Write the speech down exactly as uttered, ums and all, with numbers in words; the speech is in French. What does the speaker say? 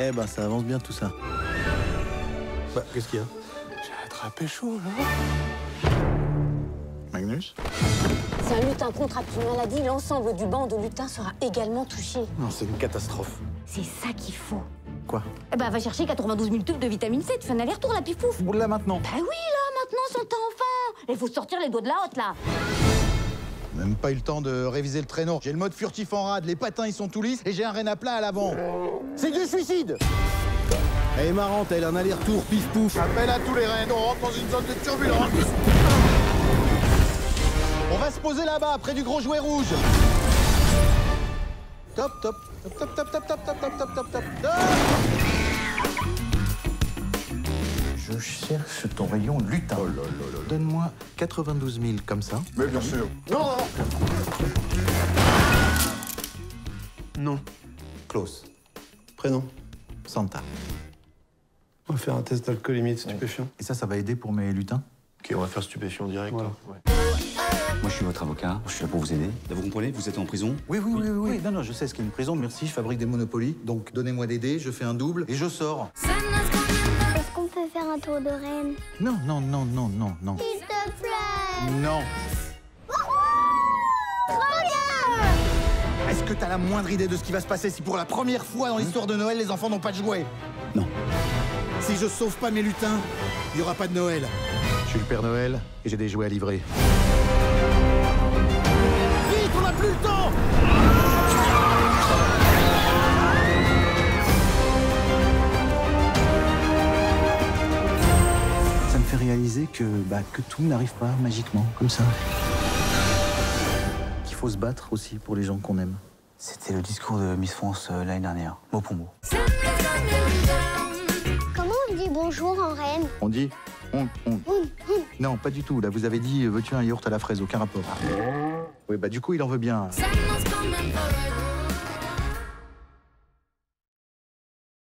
Ouais, bah ça avance bien tout ça. Bah, qu'est-ce qu'il y a? J'ai attrapé chaud, là. Magnus? Si un lutin contracte une maladie, l'ensemble du banc de lutins sera également touché. Non, c'est une catastrophe. C'est ça qu'il faut. Quoi? Eh ben, va chercher quatre-vingt-douze mille tubes de vitamine C, tu fais un aller-retour, la pifouf. Là maintenant. Bah oui, là, maintenant, son temps enfant. Il faut sortir les doigts de la hotte, là. Même pas eu le temps de réviser le traîneau. J'ai le mode furtif en rade, les patins ils sont tout lisses et j'ai un renne à plat à l'avant. C'est du suicide! Elle est marrante, elle a un aller-retour, pif pouf. Appel à tous les rennes, on rentre dans une zone de turbulence. On va se poser là-bas, près du gros jouet rouge. Top, top, top, top, top, top, top, top, top, top, top, top, top. Je cherche ton rayon lutin. Oh là là là. Donne-moi quatre-vingt-douze mille comme ça. Mais bien sûr. Non, non, Non. Klaus. Prénom. Santa. On va faire un test d'alcoolémie de stupéfiant. Et ça, ça va aider pour mes lutins? Ok, on va faire stupéfiant direct. Voilà. hein. Ouais. Moi, je suis votre avocat. Je suis là pour vous aider. Là, vous comprenez? Vous êtes en prison. Oui, oui, oui, oui, oui. Non, non, je sais ce qu'est une prison. Merci, je fabrique des Monopoly. Donc, donnez-moi des dés, je fais un double et je sors. Est-ce qu'on peut faire un tour de reine? Non, non, non, non, non, non. S'il te plaît! Non. Est-ce que t'as la moindre idée de ce qui va se passer si pour la première fois dans l'histoire de Noël, les enfants n'ont pas de jouets? Non. Si je sauve pas mes lutins, il n'y aura pas de Noël. Je suis le Père Noël et j'ai des jouets à livrer. Vite, on n'a plus le temps! Ça me fait réaliser que, bah, que tout n'arrive pas magiquement, comme ça. Qu'il faut se battre aussi pour les gens qu'on aime. C'était le discours de Miss France euh, l'année dernière, mot pour mot. Comment on dit bonjour en reine? On dit on, on. Non, pas du tout. Là, vous avez dit, veux-tu un yaourt à la fraise? Aucun rapport. Oui, bah du coup, il en veut bien.